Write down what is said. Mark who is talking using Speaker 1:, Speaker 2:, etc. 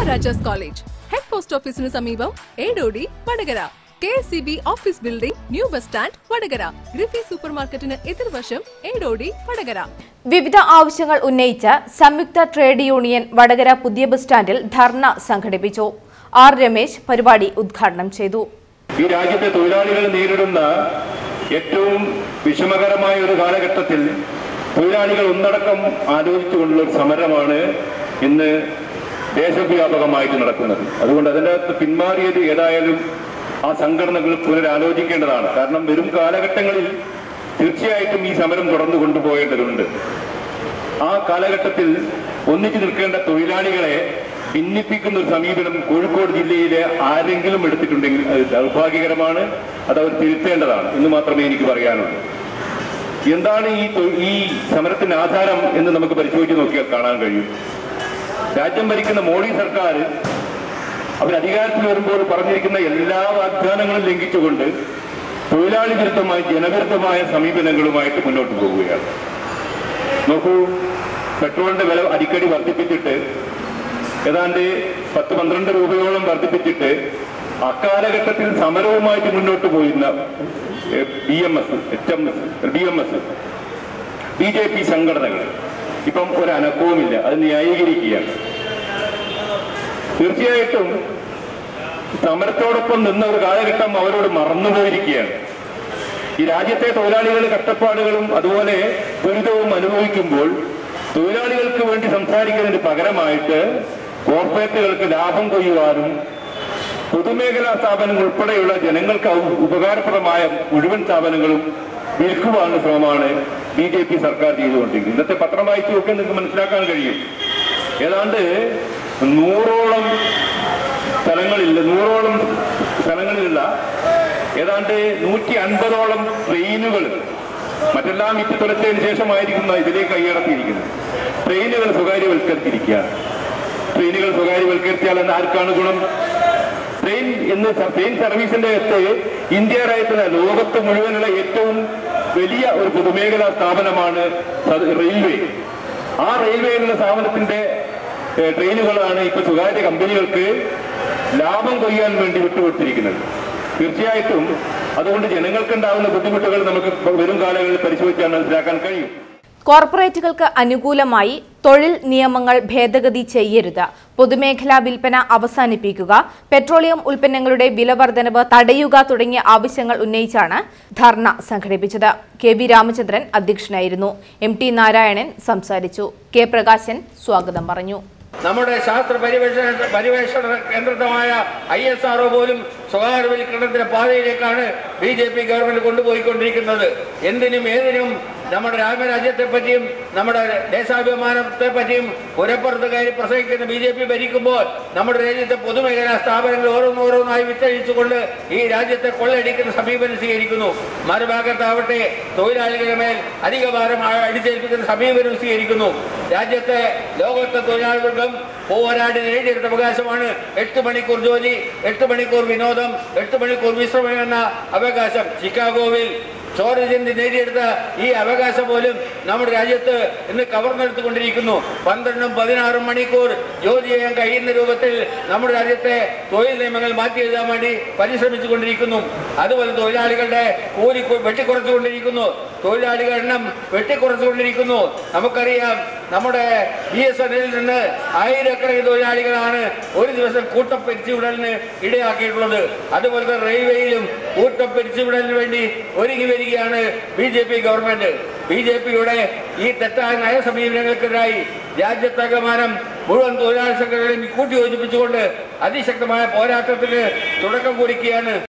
Speaker 1: Maharajas College, Head Post Office in Samibam, Edodi, Vadagara. KCB Office Building, New Bus Stand, Vadagara. Griffy Supermarket in Edirvasham, Edodi, Vadagara.
Speaker 2: വിവിധ ആവശ്യങ്ങൾ ഉന്നയിച്ച സംയുക്ത trade union Vadakara പുതിയ bus സ്റ്റാൻഡിൽ ധർണ സംഘടിപ്പിച്ചു. R Ramesh പരിപാടി ഉദ്ഘാടനം ചെയ്തു.
Speaker 3: ഈ രാജ്യത്തെ തൊഴിലാളികൾ നേരിടുന്ന ഏറ്റവും വിഷമകരമായ ഒരു കാലഘട്ടത്തിൽ തൊഴിലാളികൾ ഒന്നടക്കം ആലോചിച്ചുകൊണ്ടുള്ള സമരമാണ് ഇന്ന് ദേശവ്യാപകമായിട്ട് നടക്കുന്നത്. അതുകൊണ്ട് അതിൻ്റെ അകത്ത് പിന്മാറിയത് ഏതായാലും ആ സംഘടനകൾ പുനരാലോചിക്കേണ്ടതാണ്. കാരണം വരും കാലഘട്ടങ്ങളിൽ തീർച്ചയായിട്ടും ഈ സമരം തുടർന്നു കൊണ്ടുപോകേണ്ടതുണ്ട്. ആ കാലഘട്ടത്തിൽ ഒന്നിച്ചു നിൽക്കേണ്ട തൊഴിലാളികളെ ഭിന്നിപ്പിക്കുന്ന ഒരു സമീപനം കോഴിക്കോട് ജില്ലയിലെ ആരെങ്കിലും എടുത്തിട്ടുണ്ടെങ്കിൽ അത് ദൗർഭാഗ്യകരമാണ്. അത് അവർ തിരുത്തേണ്ടതാണ് എന്ന് മാത്രമേ എനിക്ക് പറയാനുള്ളൂ. എന്താണ് ഈ സമരത്തിന് ആധാരം എന്ന് നമുക്ക് പരിശോധിച്ച് നോക്കിയാൽ കാണാൻ കഴിയും. രാജ്യം ഭരിക്കുന്ന മോഡി സർക്കാർ അവർ അധികാരത്തിൽ വരുമ്പോൾ പറഞ്ഞിരിക്കുന്ന എല്ലാ വാഗ്ദാനങ്ങളും ലംഘിച്ചുകൊണ്ട് തൊഴിലാളി വിരുദ്ധമായ ജനവിരുദ്ധമായ സമീപനങ്ങളുമായിട്ട് മുന്നോട്ട് പോവുകയാണ്. നോക്കൂ, പെട്രോളിന്റെ വില അടിക്കടി വർദ്ധിപ്പിച്ചിട്ട് ഏതാണ്ട് 10-12 രൂപയോളം വർദ്ധിപ്പിച്ചിട്ട് അക്കാലഘട്ടത്തിൽ സമരവുമായിട്ട് മുന്നോട്ട് പോയിരുന്ന BJP സംഘടനകൾ ഇപ്പം ഒരു അനക്കവുമില്ല. അത് ന്യായീകരിക്കുകയാണ്. തീർച്ചയായിട്ടും സമരത്തോടൊപ്പം നിന്ന ഒരു കാലഘട്ടം അവരോട് മറന്നുപോയിരിക്കുകയാണ്. ഈ രാജ്യത്തെ തൊഴിലാളികളുടെ കഷ്ടപ്പാടുകളും അതുപോലെ ദുരിതവും അനുഭവിക്കുമ്പോൾ തൊഴിലാളികൾക്ക് വേണ്ടി സംസാരിക്കുന്നതിന് പകരമായിട്ട് കോർപ്പറേറ്റുകൾക്ക് ലാഭം കൊയ്യുവാനും പൊതുമേഖലാ സ്ഥാപനങ്ങൾ ഉൾപ്പെടെയുള്ള ജനങ്ങൾക്ക് ഉപകാരപ്രദമായ മുഴുവൻ സ്ഥാപനങ്ങളും വിൽക്കുവാനുള്ള ശ്രമമാണ് BJP സർക്കാർ ചെയ്തുകൊണ്ടിരിക്കുന്നത്. ഇന്നത്തെ പത്രം വായിച്ചു നോക്കി നിങ്ങൾക്ക് മനസ്സിലാക്കാൻ കഴിയും. ഏതാണ്ട് 100ഓളം സ്ഥലങ്ങളിലുള്ള ഏതാണ്ട് 150ഓളം ട്രെയിനുകൾ മറ്റെല്ലാം തുലച്ചതിന് ശേഷമായിരിക്കുന്ന ഇതിലേക്ക് കൈയടത്തിയിരിക്കുന്നത്. ട്രെയിനുകൾ സ്വകാര്യവൽക്കരിച്ചിരിക്കുകയാണ്. ട്രെയിനുകൾ സ്വകാര്യവൽക്കരിച്ചാൽ എന്ന് ആർക്കാണ് ഗുണം? ട്രെയിൻ സർവീസിന്റെ അകത്ത് ഇന്ത്യ രാജ്യത്തിന് ലോകത്ത് മുഴുവനുള്ള ഏറ്റവും വലിയ ഒരു പൊതുമേഖലാ സ്ഥാപനമാണ് റെയിൽവേ. ആ റെയിൽവേ എന്ന സ്ഥാപനത്തിന്റെ ട്രെയിനുകളാണ് ഇപ്പൊ സ്വകാര്യ കമ്പനികൾക്ക് ലാഭം കൊയ്യാൻ വേണ്ടി വിട്ടുകൊടുത്തിരിക്കുന്നത്. തീർച്ചയായിട്ടും അതുകൊണ്ട് ജനങ്ങൾക്കുണ്ടാകുന്ന ബുദ്ധിമുട്ടുകൾ നമുക്ക് വരും കാലങ്ങളിൽ പരിശോധിച്ചാൽ മനസ്സിലാക്കാൻ കഴിയും.
Speaker 2: കോർപ്പറേറ്റുകൾക്ക് അനുകൂലമായി തൊഴിൽ നിയമങ്ങൾ ഭേദഗതി ചെയ്യരുത്, പൊതുമേഖലാ വിൽപ്പന അവസാനിപ്പിക്കുക, പെട്രോളിയം ഉൽപ്പന്നങ്ങളുടെ വിലവർദ്ധനവ് തടയുക തുടങ്ങിയ ആവശ്യങ്ങൾ ഉന്നയിച്ചാണ് ധർണ സംഘടിപ്പിച്ചത്. KV രാമചന്ദ്രൻ അധ്യക്ഷനായിരുന്നു. MT നാരായണൻ സംസാരിച്ചു. K പ്രകാശൻ സ്വാഗതം പറഞ്ഞു.
Speaker 4: നമ്മുടെ ശാസ്ത്ര പര്യവേഷണ കേന്ദ്രമായ ISRO പോലും സ്വകാര്യവൽക്കരണത്തിന്റെ പാതയിലേക്കാണ് BJP ഗവൺമെന്റ് കൊണ്ടുപോയിക്കൊണ്ടിരിക്കുന്നത്. എന്തിനും ഏതിനും നമ്മുടെ രാമരാജ്യത്തെ പറ്റിയും നമ്മുടെ ദേശാഭിമാനത്തെ പറ്റിയും പുരപ്പുറത്ത് കയറി പ്രസംഗിക്കുന്ന BJP ഭരിക്കുമ്പോൾ നമ്മുടെ രാജ്യത്തെ പൊതുമേഖലാ സ്ഥാപനങ്ങൾ ഓരോന്നോരോന്നായി വിറ്റഴിച്ചുകൊണ്ട് ഈ രാജ്യത്തെ കൊള്ളയടിക്കുന്ന സമീപനം സ്വീകരിക്കുന്നു. മറുഭാഗത്താവട്ടെ തൊഴിലാളികളുടെ മേൽ അധിക ഭാരം അടിച്ചേൽപ്പിക്കുന്ന സമീപനം സ്വീകരിക്കുന്നു. രാജ്യത്തെ ലോകത്തെ തൊഴിലാളികൾക്കും പോരാടി നേടിയെടുത്ത അവകാശമാണ് 8 മണിക്കൂർ ജോലി, 8 മണിക്കൂർ വിനോദം, 8 മണിക്കൂർ വിശ്രമം എന്ന അവകാശം. ചിക്കാഗോവിൽ സോറജന്തി നേടിയെടുത്ത ഈ അവകാശം പോലും നമ്മുടെ രാജ്യത്ത് ഇന്ന് കവർന്നെടുത്തുകൊണ്ടിരിക്കുന്നു. 12-16 മണിക്കൂർ ജോലി ചെയ്യാൻ കഴിയുന്ന രൂപത്തിൽ നമ്മുടെ രാജ്യത്തെ തൊഴിൽ നിയമങ്ങൾ മാറ്റി എഴുതാൻ വേണ്ടി പരിശ്രമിച്ചുകൊണ്ടിരിക്കുന്നു. അതുപോലെ തൊഴിലാളികളുടെ കൂലി വെട്ടിക്കുറച്ചുകൊണ്ടിരിക്കുന്നു. തൊഴിലാളികളുടെ എണ്ണം വെട്ടിക്കുറച്ചുകൊണ്ടിരിക്കുന്നു. നമുക്കറിയാം, നമ്മുടെ BSNL നിന്ന് ആയിരക്കണക്കിന് തൊഴിലാളികളാണ് ഒരു ദിവസം കൂട്ടപ്പിരിച്ചുവിടലിന് ഇടയാക്കിയിട്ടുള്ളത്. അതുപോലെ റെയിൽവേയിലും കൂട്ടപ്പിരിച്ചുവിടലിന് വേണ്ടി ഒരുങ്ങി വരികയാണ് BJP ഗവൺമെന്റ്. BJPയുടെ ഈ തെറ്റായ നയ സമീപനങ്ങൾക്കെതിരായി രാജ്യത്താകമാനം മുഴുവൻ തൊഴിലാളി സംഘടനകളെയും കൂട്ടിയോജിപ്പിച്ചുകൊണ്ട് അതിശക്തമായ പോരാട്ടത്തിന് തുടക്കം കുറിക്കുകയാണ്.